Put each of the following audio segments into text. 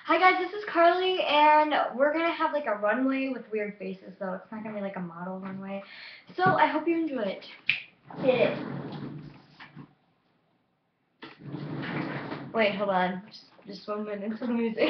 Hi guys, this is Carly, and we're gonna have like a runway with weird faces, though. It's not gonna be like a model runway. So I hope you enjoy it. Yeah. Wait, hold on. Just 1 minute into the music.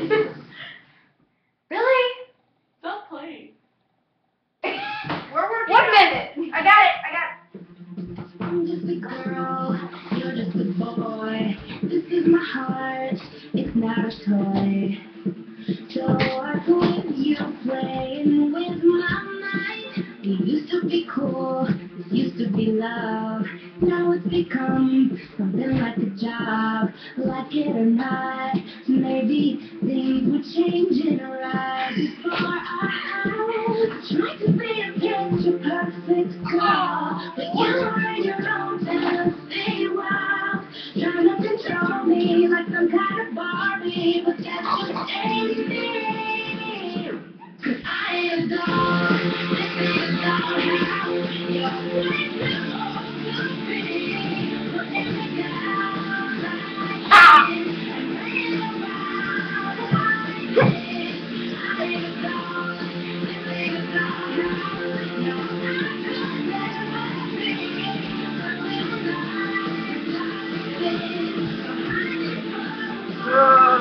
Really? Stop playing. We're working 1 minute. I got it. I'm just a girl, you're just a boy. This is my heart, it's not a toy. So I go with you, playing with my mind. We used to be cool, this used to be love. Now it's become something like a job. Like it or not, maybe things would change in a ride. Before I tried to be a picture perfect girl, but you are in your own fantasy world, trying to control me like some kind of Barbie, but that's just ain't me. 'Cause I am done, this is a dollhouse, you're way too old to be putting me down like this and playing around like this. I am done, this is a dollhouse, no, I could never be a little night like this. So I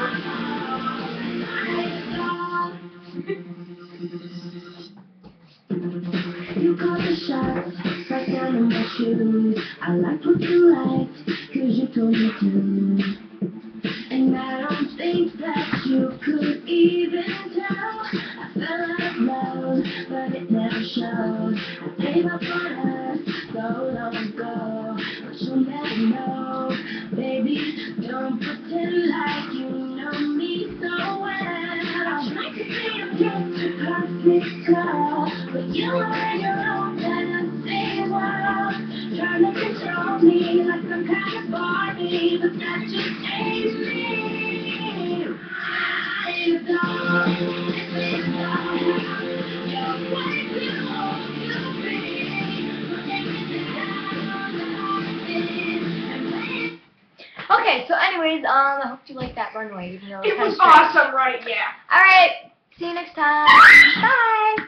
You call the shots, right down in my shoes. I like what you liked, 'cause you told me to. And I don't think that you could even tell. I fell out of love, but it never showed. I gave up on us so long ago, but you'll never know. Baby, don't pretend like you know me so well. I tried to be a picture perfect girl, but you are in your own fantasy world, trying to control me like some kind of Barbie, but that just ain't me. I am done, this is done. You're way too old to be putting me down like this and playing. Okay, so anyways, I hope you like that runway, even though It was kinda strange. awesome, right? Yeah. Alright, see you next time. Bye!